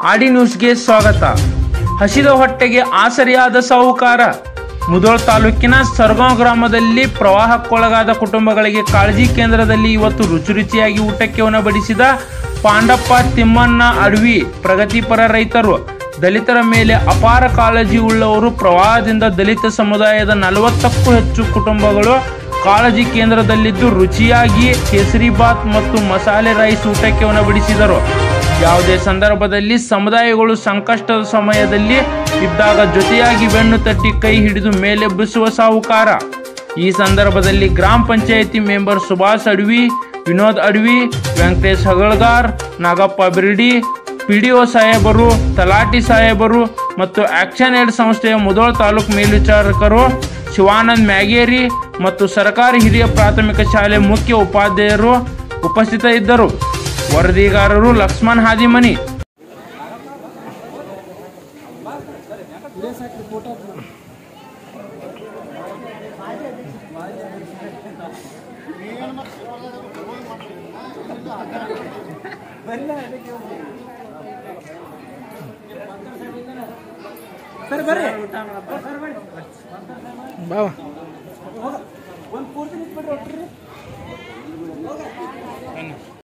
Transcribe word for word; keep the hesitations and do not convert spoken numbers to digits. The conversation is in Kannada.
ಆಡಿ ನ್ಯೂಸ್ಗೆ ಸ್ವಾಗತ. ಹಸಿದ ಹೊಟ್ಟೆಗೆ ಆಸರಿಯಾದ ಸಾಹುಕಾರ. ಮುಧೋಳ ತಾಲೂಕಿನ ಸರಗಾಂವ್ ಗ್ರಾಮದಲ್ಲಿ ಪ್ರವಾಹಕ್ಕೊಳಗಾದ ಕುಟುಂಬಗಳಿಗೆ ಕಾಳಜಿ ಕೇಂದ್ರದಲ್ಲಿ ಇವತ್ತು ರುಚಿ ರುಚಿಯಾಗಿ ಊಟಕ್ಕೆ ಉಣಬಡಿಸಿದ ಪಾಂಡಪ್ಪ ತಿಮ್ಮಣ್ಣ ಅಡವಿ. ಪ್ರಗತಿಪರ ರೈತರು, ದಲಿತರ ಮೇಲೆ ಅಪಾರ ಕಾಳಜಿ ಉಳ್ಳವರು. ಪ್ರವಾಹದಿಂದ ದಲಿತ ಸಮುದಾಯದ ನಲವತ್ತಕ್ಕೂ ಹೆಚ್ಚು ಕುಟುಂಬಗಳು ಕಾಳಜಿ ಕೇಂದ್ರದಲ್ಲಿದ್ದು ರುಚಿಯಾಗಿ ಕೇಸರಿ ಬಾತ್ ಮತ್ತು ಮಸಾಲೆ ರೈಸ್ ಊಟಕ್ಕೆ ಉಣಬಡಿಸಿದರು. ಯಾವುದೇ ಸಂದರ್ಭದಲ್ಲಿ ಸಮುದಾಯಗಳು ಸಂಕಷ್ಟದ ಸಮಯದಲ್ಲಿ ಇದ್ದಾಗ ಜೊತೆಯಾಗಿ ಬೆನ್ನು ತಟ್ಟಿ ಕೈ ಹಿಡಿದು ಮೇಲೆಬ್ಬಿಸುವ ಸಾಹುಕಾರ. ಈ ಸಂದರ್ಭದಲ್ಲಿ ಗ್ರಾಮ ಪಂಚಾಯಿತಿ ಮೆಂಬರ್ ಸುಭಾಷ್ ಅಡವಿ, ವಿನೋದ್ ಅಡವಿ, ವೆಂಕಟೇಶ್ ಹಗಳಗಾರ್, ನಾಗಪ್ಪ ಬಿರ್ಡಿ, ಪಿಡಿಒ ಸಾಹೇಬರು, ತಲಾಟಿ ಸಾಹೇಬರು ಮತ್ತು ಆಕ್ಷನ್ ಏಡ್ ಸಂಸ್ಥೆಯ ಮುಧೋಳ ತಾಲೂಕು ಮೇಲ್ವಿಚಾರಕರು ಶಿವಾನಂದ್ ಮ್ಯಾಗೇರಿ ಮತ್ತು ಸರ್ಕಾರಿ ಹಿರಿಯ ಪ್ರಾಥಮಿಕ ಶಾಲೆ ಮುಖ್ಯ ಉಪಾಧ್ಯಾಯರು ಉಪಸ್ಥಿತರಿದ್ದರು. ವರದಿಗಾರರು ಲಕ್ಷ್ಮಣ್ ಹಾದಿಮನಿ. ಸರ್ ಬರ್ರಿ ಬಾವ ಒಂದು ಪೂರ್ತಿ ನಿಂತ್ಬಿಡ್ರಿ.